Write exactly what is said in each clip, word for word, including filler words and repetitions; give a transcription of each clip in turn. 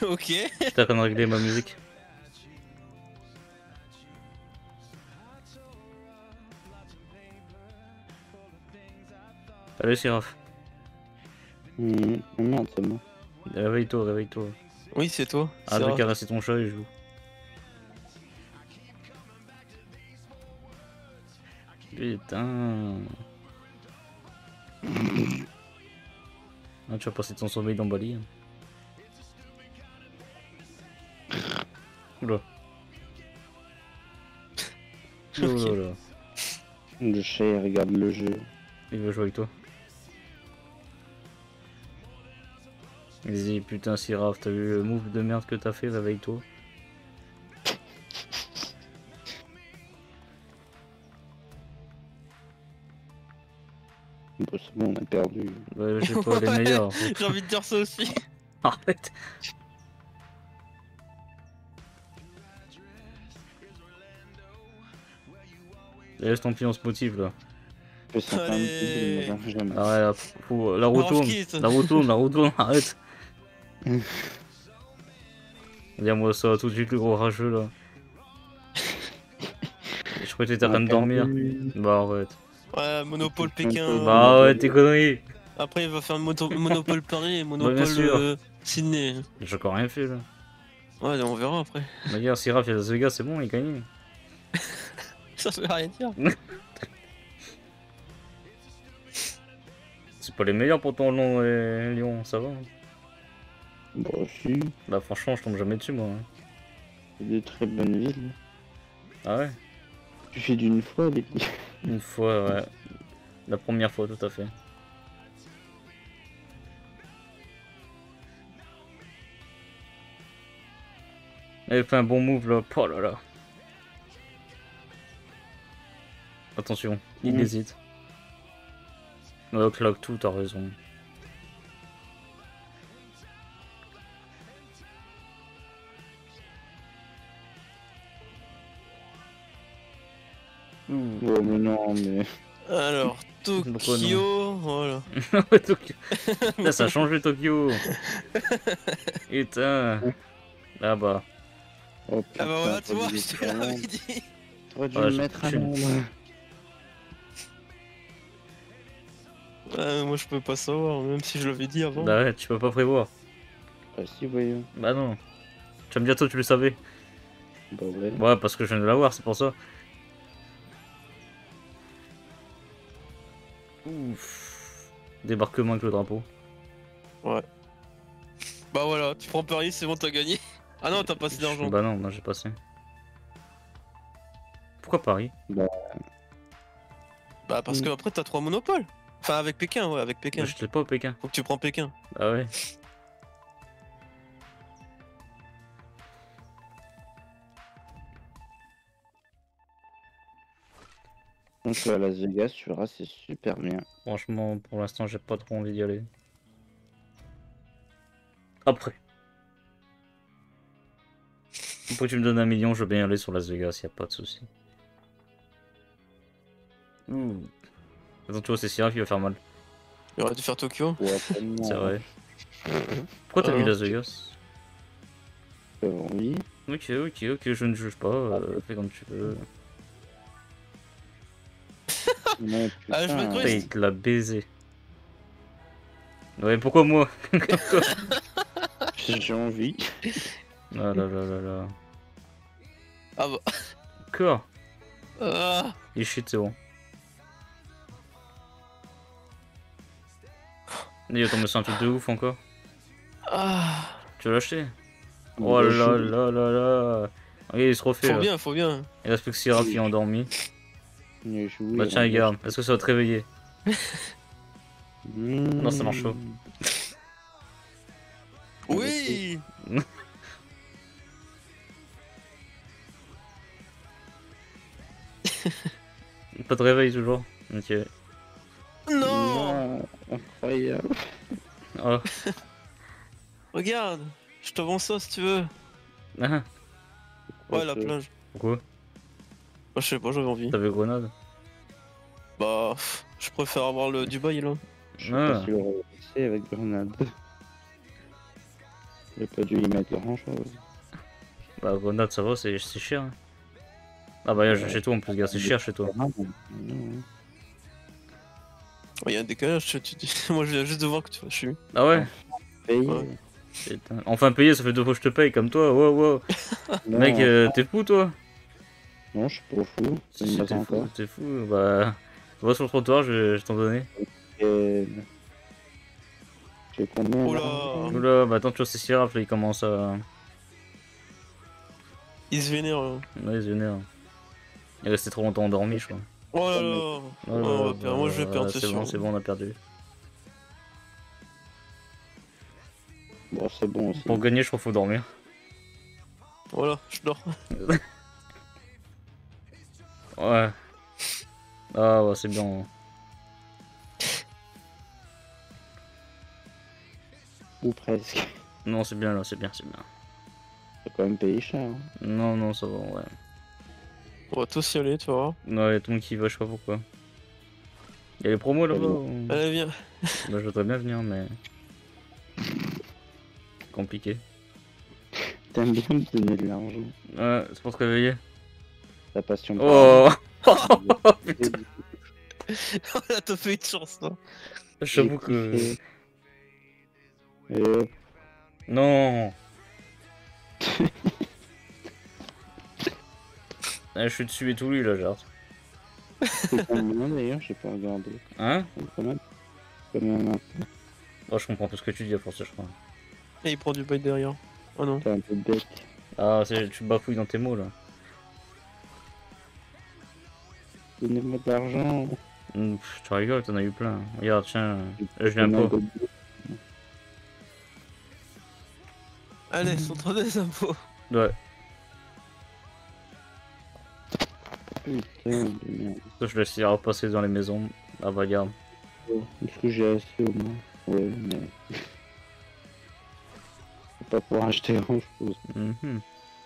Ok. J'étais en train de régler ma musique. Allez, Siraf. Mmh, merde, c'est moi. Réveille-toi, réveille-toi. Oui, c'est toi. Arrête de caresser ton chat et joue. Putain. Ah, tu vas passer ton sommeil dans Bali. Hein. Oula. Okay. Oula là. Le chat il regarde le jeu. Il veut jouer avec toi. Vas-y, putain, Siraf, t'as vu le move de merde que t'as fait, réveille-toi. Bon, c'est bon, on a perdu. Ouais, j'ai pas les meilleurs. J'ai envie de dire ça aussi. Arrête. Laisse ton pied, on se motive là. Je sens pas un Allez. petit peu, mais jamais. Ah ouais, la, faut- la roue Alors, tourne, quitte. la roue tourne, la roue tourne, arrête. Dis-moi ça tout de suite, le gros rageux là. Je croyais que t'étais en train de dormir. Bah arrête. Ouais, Monopole Pékin. Bah arrête tes conneries. Après, il va faire moto Monopole Paris et Monopole bien sûr. euh, Sydney. J'ai encore rien fait là. Ouais, on verra après. Mais regarde, Siraf, il y a Las Vegas, c'est bon, il gagne. Ça veut rien dire. C'est pas les meilleurs pourtant, Lyon et Lyon, ça va. Hein. Bon, si, Bah franchement, je tombe jamais dessus moi. Hein. c'est des très bonnes villes. Ah ouais. Tu fais d'une fois les Une fois, ouais. La première fois, tout à fait. Elle fait un bon move là. Oh là là. Attention, il Mmh. hésite. Ouais, clock tout, t'as raison. Ouh. Ouais, mais non, mais. Alors, Tokyo, voilà. Tokyo. Là, ça a changé Tokyo. Putain. Là bah. Oh, Ah putain, bah voilà, tu vois, t'aurais je dû te l'avais le dit. T'aurais dû Ouais, le je- mettre à je- l'ombre. Ouais, moi je peux pas savoir, même si je l'avais dit avant. Bah ouais, tu peux pas prévoir. Ah si, voyons. Bah non. Tu vas me dire, toi, tu le savais. Bah ouais. Ouais, parce que je viens de l'avoir, c'est pour ça. Ouf. Débarquement avec le drapeau. Ouais. Bah voilà, tu prends Paris, c'est bon, t'as gagné. Ah non, t'as pas assez d'argent. Bah non, moi j'ai passé. Pourquoi Paris? Bah parce Mm. que après t'as trois monopoles. Enfin avec Pékin, ouais, avec Pékin. Bah, je l'ai pas au Pékin. Faut que tu prends Pékin. Bah ouais. Donc à Las Vegas, tu verras, c'est super bien. Franchement, pour l'instant, j'ai pas trop envie d'y aller. Après. Après tu me donnes un million, je veux bien y aller sur Las Vegas, y a pas de souci. Ouh. Attends, tu vois, c'est Syrah qui va faire mal. Il aurait dû faire Tokyo. Ouais, tellement, C'est vrai. Pourquoi t'as Euh. mis Las Vegas? euh, oui. Ok, ok, ok, je ne juge pas, euh, fais comme tu veux. Mais Ah, je me putain, crois- Putain, il te l'a baisé. Ouais, pourquoi moi? j'ai envie. Ah là là là là. Ah bah. Quoi? Ah. Il shit, c'est bon. Et attends, mais c'est un truc de ouf encore. Ah. Tu veux l'acheter? Oh là là là là. Regarde, il se refait Faut là. bien, faut bien. Il reste plus que Syrah qui est endormi. Mais je voulais, Bah tiens, on regarde, est-ce que ça va te réveiller? Mmh. Non, ça marche pas. Oui. Pas de réveil toujours? Ok. Non. Non, incroyable. Oh. Regarde, je te vends ça si tu veux. Ah, Ouais, la Ok. plage. pourquoi? Bah, je sais pas, j'avais envie. T'avais Grenade? Bah, pff, je préfère avoir le Dubaï là. Je sais Ah. pas si on va passer avec Grenade. J'ai pas dû y mettre grand chose. Bah, grenade, ça va, c'est c'est cher. Hein. Ah, bah, Ouais. chez toi en plus, gars, c'est cher chez toi. Non, non, non. Il y a un décalage, tu tu dis. Moi, je viens juste de voir que tu je suis. Ah ouais? Payé. Ouais. Putain. Enfin payé, ça fait deux fois que je te paye comme toi. Wow, wow. Non, Mec, euh, t'es fou toi? non, je suis pas fou. C'est Si, une t'es base fou, encore. t'es fou. Bah, va sur le trottoir, je vais, je vais t'en donner. Et... J'ai combien Oh là là. Oula, bah attends, tu vois, c'est Siraf là, il commence à. Il se vénère. Là. Ouais, il se vénère. Il est resté trop longtemps endormi, je crois. Oh là là. Oh Oh, là on là, va perdre. Moi, je vais bah, perdre, c'est c'est sûr. bon, c'est bon, on a perdu. Bon, c'est bon aussi. Pour gagner, je crois qu'il faut dormir. Voilà, je dors. Ouais. Ah ouais, c'est bien. Ou presque. Non, c'est bien là, c'est bien, c'est bien. J'ai quand même payé cher. Hein. Non, non, ça va, ouais. On va tous y aller, tu vois. Non, il y a tout le monde qui va, je sais pas pourquoi. Il y a les promos là-bas ou... Allez, viens. Bah, je voudrais bien venir, mais. Compliqué. T'aimes bien me donner de l'argent. Ouais, c'est pour se réveiller. Ta passion. Oh Putain. Là, t'as fait une chance, toi. J'avoue que. Euh, Non. Ah, je suis dessus et tout lui là, genre. c'est combien d'ailleurs, j'ai pas regardé. Hein? Quand même. Quand même un peu. Oh, je comprends tout ce que tu dis à force, je crois. Et il prend du bail derrière. Oh non. T'es un peu bête. Ah, c'est- tu bafouilles dans tes mots là. Donnez-moi de l'argent. Hum, pff, tu rigoles, t'en as eu plein. Regarde, tiens, là, je viens pas. Allez, centre des impôts. Ouais, Putain de merde. ça, je laisse ira passer dans les maisons. Ah, bah, regarde. Est-ce que j'ai assez au moins? Ouais, mais. C'est pas pour acheter grand chose. Mhm.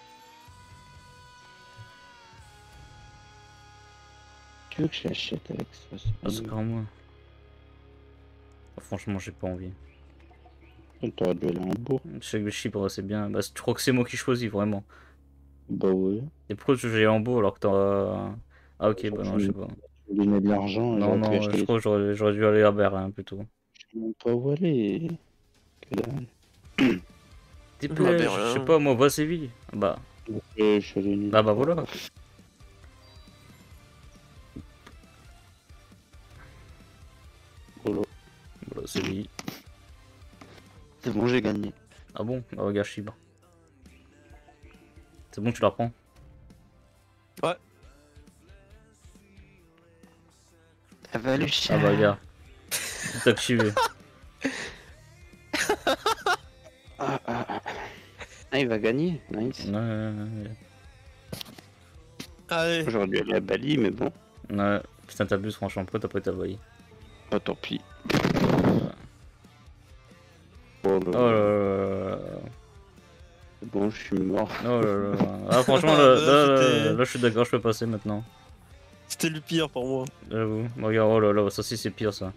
Tu veux que je l'achète avec ça? C'est Ah, pas c'est mal. quand moi. Ah, franchement, j'ai pas envie. T'aurais dû aller en bourg. Je sais que le Chypre, c'est bien. Bah, tu crois que c'est moi qui choisis vraiment. Bah ouais. Et pourquoi tu veux aller en beau alors que t'as. Ah, ok, bah non, je sais pas. Je vais donner de l'argent et Non, j'aurais pu non, acheter je les crois que j'aurais j'aurais dû aller à Berlin plutôt. Je sais même pas où aller. Que dalle. T'es Bah, plage, Berlin. je sais pas, moi, va à Séville. Bah, Et je suis allé nulle bah, bah part. voilà. Voilà. Voilà, Séville. C'est bon, j'ai gagné. Ah bon? Bah, regarde, Chypre. C'est bon, tu la prends? Ouais. Ça va le Ah chien. bah, regarde. T'as activé. Ah, ah, ah. Ah, il va gagner. Nice. Ouais, ouais, Allez. J'aurais dû aller à Bali, mais bon. ouais. Ouais. Putain, t'abuses, franchement, pourquoi t'as pas été envoyé? Pas tant pis. Oh là Oh là. là là. C'est bon, je suis mort. Oh là là. Ah, franchement, là, là, là, là, je suis d'accord, je peux passer maintenant. C'était le pire pour moi. J'avoue. Regarde, oh là là, ça aussi, c'est pire ça.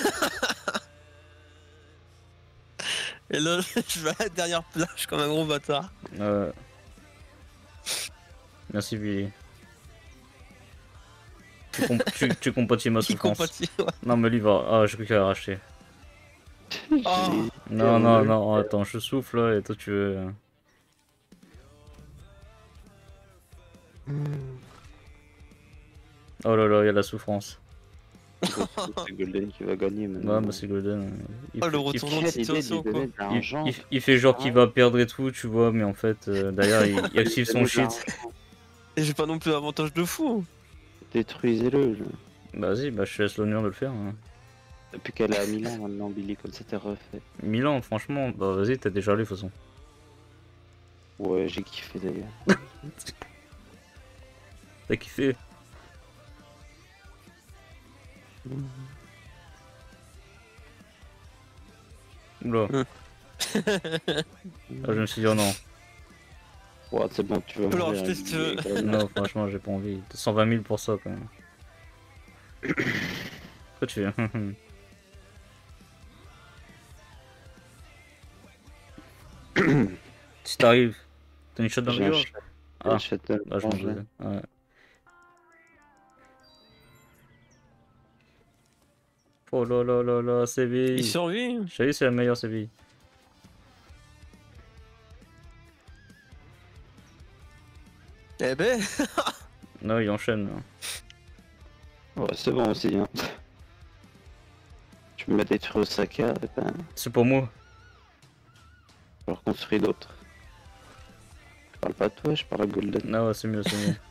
Et là, je vais à la dernière plage comme un gros bâtard. Euh... Merci, Billy. Tu, comp tu, tu compatis ma Qui souffrance. compatit, ouais. Non, mais lui va. Ah, j'ai cru qu'il allait racheter. Oh. Non, non, non, attends, je souffle là et toi tu veux. Oh là là, il y a la souffrance. C'est Golden qui va gagner maintenant. Ouais, bah c'est Golden. Il, Oh, le fait- il retournement de Quelle idée de lui situation, quoi. donner de il- l'argent. il- il fait genre qu'il va perdre et tout, tu vois, mais en fait, euh, derrière, il, il active son shit. Et j'ai pas non plus l'avantage de fou. Détruisez-le. là. Bah vas-y, bah je te laisse l'honneur de le faire. Hein. Depuis qu'elle est à Milan maintenant, Billy, comme ça t'es refait. Milan, franchement, bah vas-y, t'as déjà allé de toute façon. Ouais, j'ai kiffé d'ailleurs. T'as kiffé? Oula. Hum. Ah, je me suis dit, oh non. Ouais, c'est bon, tu vas peux le mourir, racheter si tu veux. Billy, Non, franchement, j'ai pas envie. cent vingt mille pour ça quand même. Pourquoi tu fais? t'arrive? T'as une shot dans J'ai la un gorge? chat. Ah, un chat de bah je m'en manger. doutais. Ouais. Oh là là là là, Il Séville. survit. Je savais que c'est la meilleure Séville. Eh ben. Non, il enchaîne. Là. Ouais, c'est bon aussi. Hein. Tu me détruis Osaka, et ben, C'est pour moi. je reconstruis d'autres. Je parle pas de toi, je parle à Golden. Non, ouais, c'est mieux, c'est mieux.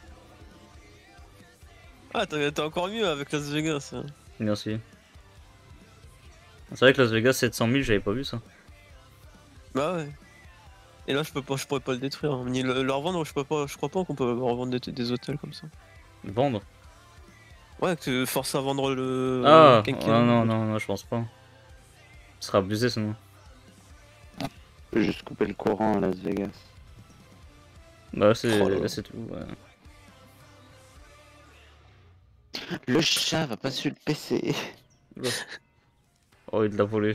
Ah, t'es t'es encore mieux avec Las Vegas. Hein. Merci. C'est vrai que Las Vegas sept cent mille, j'avais pas vu ça. Bah ouais. Et là, je peux pas, je pourrais pas le détruire, hein. Ni le, le revendre. Je peux pas, je crois pas qu'on peut revendre des, des hôtels comme ça. Vendre? Ouais, que tu forces à vendre le. Ah, quinquennat. non, non, non, non, je pense pas. Ce sera abusé sinon. Je peux juste couper le courant à Las Vegas. Bah, c'est Oh là là. c'est tout. Ouais. Le chat va pas sur le P C. Oh, il l'a volé.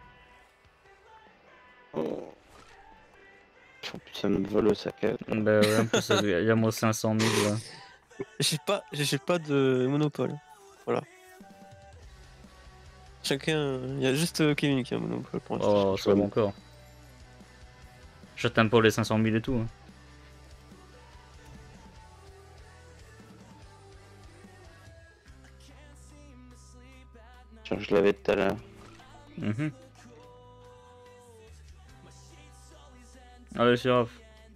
Oh. Ça me vole Osaka. Bah, ouais, en plus, il y a moi cinq cent mille là. J'ai pas, j'ai pas de monopole. Voilà. Chacun, il y a juste euh, Kevin qui a un monopole pour l'instant. Oh, ça va encore. J'atteins pas les cinq cent mille et tout. Hein. Genre, je l'avais tout à l'heure. Mhm. Allez, Shiraf.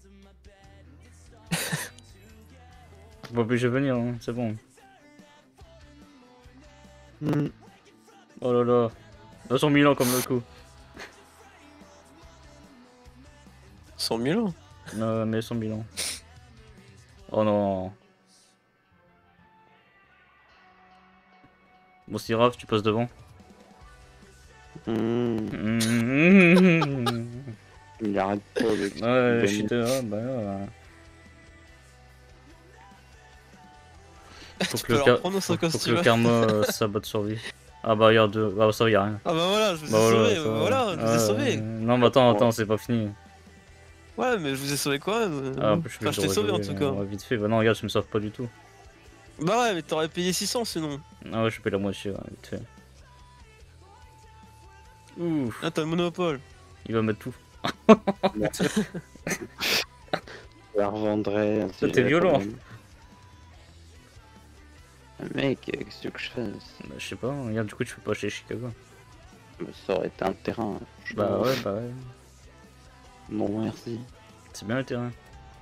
Faut pas obligé de venir, hein, c'est bon. Mm. Oh là là. deux cent mille ans comme le coup. cent mille ans. Non, mais cent mille ans. Oh non. Bon, Shiraf, tu passes devant. Mm. Mhm. Il arrête pas avec ça. Ouais, Il shit, ah, bah ouais. Faut Tu que peux le, leur car... prendre son faut, faut que costume. le karma euh, sabote survie. Ah bah regarde, euh, ah, ça y a rien. Ah bah voilà, je vous ai Bah sauvé. ça bah va. voilà, je vous ai Ah, sauvé. euh, Non mais attends, attends, c'est pas fini. Ouais, mais je vous ai sauvé quand même. Ah, en plus, Enfin, je t'ai sauvé en tout cas. Ouais, vite fait, bah non, regarde, tu me sauves pas du tout. Bah ouais, mais t'aurais payé six cents sinon. Ah ouais, je paye la moitié, ouais, vite fait. Ouf, Ah, t'as le monopole. il va mettre tout. Je la revendrai. Ça, t'es violent. Mec, qu'est-ce que tu veux que je fasse? Bah, je sais pas, regarde, du coup, tu peux pas chez Chicago. Ça aurait été un terrain. Bah ouais, bah ouais. Non, merci. C'est bien le terrain.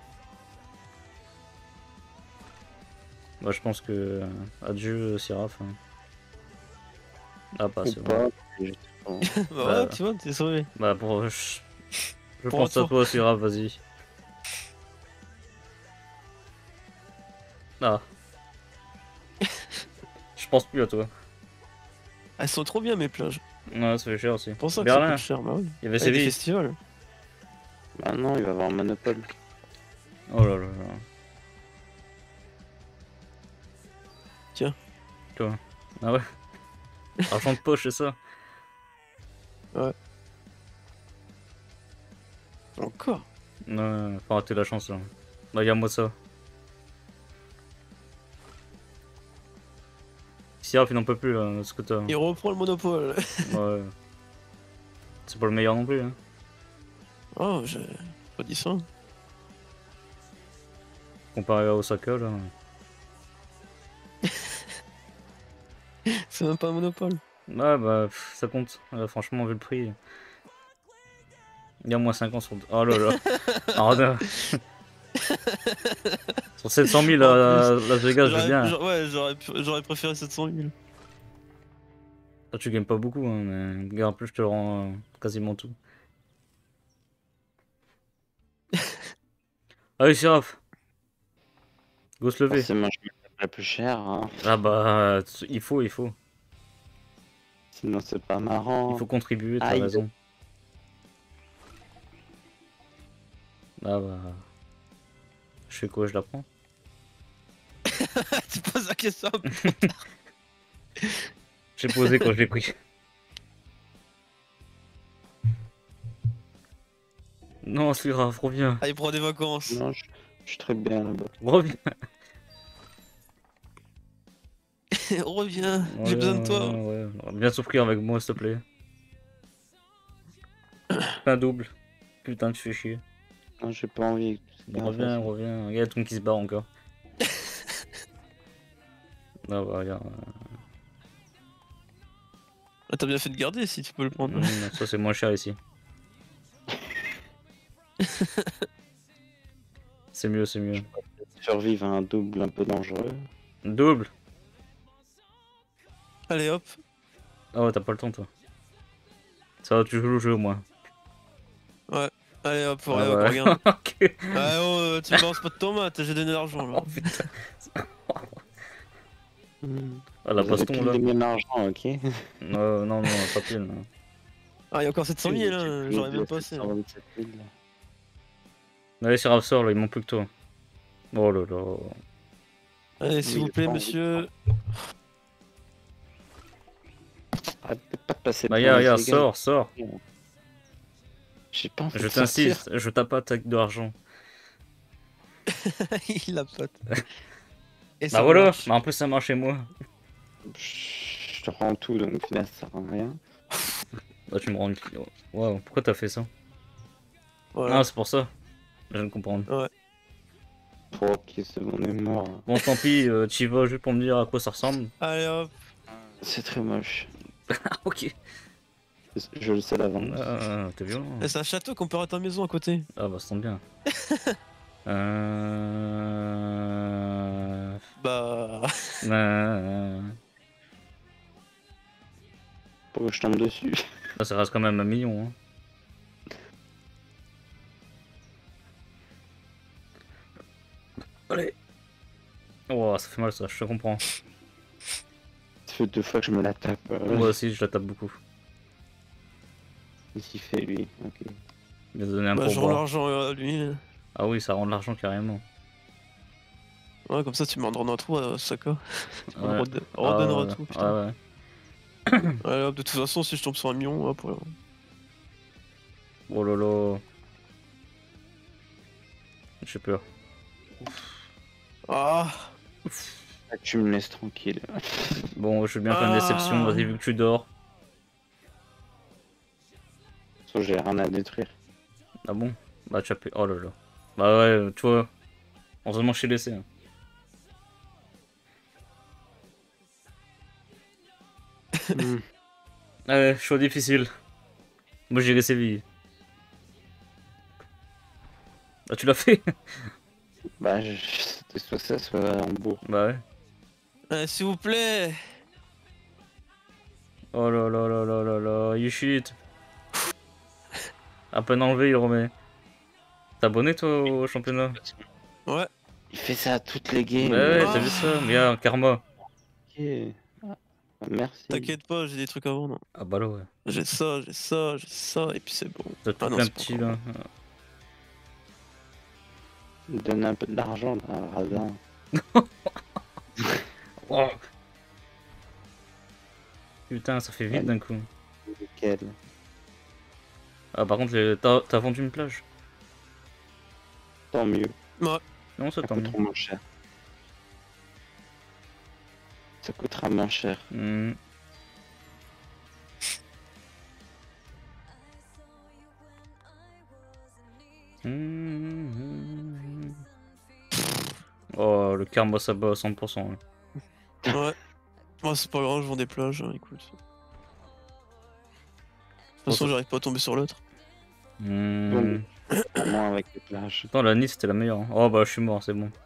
Bah, je pense que. euh, Adieu, Siraf. Hein. Ah, pas, Ou c'est bon. pas. juste pas. bah Bah, ouais, tu vois, t'es sauvé. Bah, pour. Je, je Pour pense à retour. toi, Siraf, vas-y. Ah. Je pense plus à toi. Elles sont trop bien mes plages. Ouais, ça fait cher aussi. C'est pour ça que ça Berlin, coûte cher. Bah oui. il y avait Ah, il y a des Séville. festivals. Bah non, il va avoir un monopole. Oh là là là. Tiens. Toi. Ah ouais. Argent de poche, c'est ça. Encore. Ouais, faut rater la chance là. Bah, regarde-moi ça. Siraf, il n'en peut plus là, ce que t'as. Il reprend le monopole. Ouais. C'est pas le meilleur non plus. Hein. Oh, j'ai pas dit ça. Comparé à Osaka là. C'est même pas un monopole. Ouais, bah, pff, ça compte. Euh, franchement, vu le prix. Il y a moins cinquante sur. Oh là là. Alors, là. Sur sept cent mille à Las Vegas, je veux J'aurais- bien. j'a- Ouais, j'aurais pu- j'aurais préféré sept cent mille. Ah, tu gagnes pas beaucoup, hein, mais regarde, en plus, je te le rends euh, quasiment tout. Allez, Siraf. Go se lever. Forcément, je me tape la plus chère. Hein. Ah bah, t- il faut, il faut. Sinon, c'est pas marrant. Il faut contribuer, t'as Aïe. raison. Ah bah... Je fais quoi, je la prends? Tu poses la question. J'ai posé quand je l'ai pris. Non, c'est grave, reviens. Allez, prends des vacances. Non, je, je suis très bien là-bas. Reviens. Reviens, j'ai besoin de toi. Ouais, ouais. Viens souffrir avec moi, s'il te plaît. Fais un double. Putain, tu fais chier. Non, j'ai pas envie. Bon, reviens, reviens. Regarde ton qui se bat encore. Ah bah, regarde. Ah, t'as bien fait de garder si tu peux le prendre. Mmh, ça, c'est moins cher ici. C'est mieux, c'est mieux. Survivre à un double un peu dangereux. Double. Allez hop. Ah ouais, t'as pas le temps, toi. Ça va, tu joues le jeu, au moins. Ouais. Allez hop, Ah regarde, ouais. regarde. Ok. Ouais, oh, tu me balances pas de tomates, j'ai donné l'argent là. Oh putain. Hmm. Ah, la Vous avez baston, plus là. de mon argent, ok. Non, non, non, pas pile. Non. Ah, il y a encore sept cent mille, J'ai hein, plus j'aurais de même pas assez. sept cent vingt-sept mille, là. Allez, sur Rapsor, là, il manque plus que toi. Oh là là. Allez, s'il Oui, vous j'ai plaît, pas envie. monsieur. Arrête de pas te passer Bah, pour y'a, un y'a, giga. sors, sors. J'ai pas envie Je de sortir. t'insiste, je tape pas avec de l'argent. Il la pote. Et Bah ça voilà, marche. bah en plus ça marche chez moi. Je te rends tout, donc là, ça sert à rien. Bah tu me rends une... Waouh, pourquoi t'as fait ça? Voilà. Ah, c'est pour ça. Je viens de comprendre. Oh, ok, c'est bon, on est mort. Bon, tant pis, euh, tu y vas juste pour me dire à quoi ça ressemble. Allez hop. C'est très moche. Ah, ok. Je, je le sais d'avance. Ah, t'es violent. Eh, c'est un château comparé à ta maison à côté. Ah, bah ça tombe bien. euh... Bah. euh... Pour que je tombe dessus. Là, ça reste quand même un million. Hein. Allez. Oh, ça fait mal ça, je te comprends. Ça fait deux fois que je me la tape. Euh, Moi aussi, je la tape beaucoup. Qu'est-ce qu'il fait, lui? Ok. Il a donné un Bah, je rends pourboire. l'argent à lui. Ah oui, ça rend de l'argent carrément. Ouais, comme ça, tu m'en donneras trop à Saka. Tu me Ouais. redonnes- Ah, redonneras ouais. tout, putain. Ah ouais. Allez hop, de toute façon, si je tombe sur un million, hop, voilà. Oh lolo. J'ai peur. Ah. Ah, tu me laisses tranquille. Bon, je veux bien faire une Ah. déception, vas-y, vu que tu dors. Sauf j'ai rien à détruire. Ah bon? Bah, tu as pu. Oh là là. Bah ouais, tu vois. Heureusement, je t'ai laissé. Hein. Hmm. Ouais, choix difficile. Moi, j'ai laissé vie. Ah, tu l'as fait? Bah, je- c'était soit ça, soit Hambourg. Bah ouais. Euh, S'il vous plaît. Oh là là là là là là, you shit. À peine enlevé, il remet. T'es abonné toi au championnat? Ouais. Il fait ça à toutes les games. Ouais, ouais, Ah. t'as vu ça? Mais y'a un karma. Ok. Ah, merci. T'inquiète pas, j'ai des trucs à vendre. Ah bah là, ouais. J'ai ça, j'ai ça, j'ai ça, et puis c'est bon. T'as tout Ah non, plein c'est pas petit encore là. Il donne un peu d'argent, là, radin. Oh. Putain, ça fait vite d'un coup. Lequel? Ah, par contre, les- t'as t'as vendu une plage? Tant mieux. Ouais. Non, ça Ça tant coûte mieux. trop moins cher. Ça coûtera moins cher. Hmm. Hmm. Oh, le karma ça bat à cent pour cent. Ouais. Ouais. Moi, c'est pas grave, je vends des plages, hein, écoute. De toute façon, ça- j'arrive pas à tomber sur l'autre. Hmm. Au moins avec les plages. Attends, la Nice c'était la meilleure. Hein. Oh bah je suis mort, c'est bon.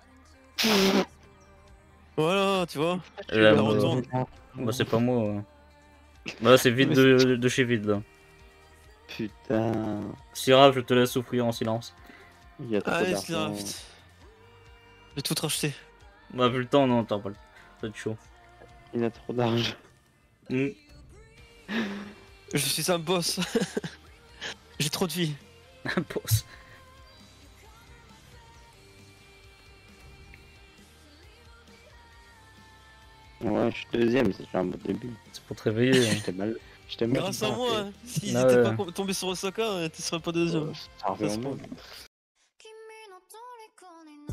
Voilà, tu vois. Là, la bah, retourne. bah, c'est pas moi. Ouais. Bah c'est vide de, de chez vide là. Putain. Syrah, je te laisse souffrir en silence. Il y a trop Allez, c'est là, d'argent. vite. Je vais tout racheter. Bah vu le temps, non, t'as pas le... Ça va être chaud. Il a trop d'argent. Hmm. Je suis un boss. J'ai trop de vie. Boss. Ouais, je suis deuxième, c'est déjà un bon début. C'est pour te réveiller. hein. J'étais mal, Je t'aime bien. Grâce à moi, hein. S'ils Ah étaient ouais. pas com- tombés sur Osaka, euh, tu serais pas deuxième. Ça revient au même.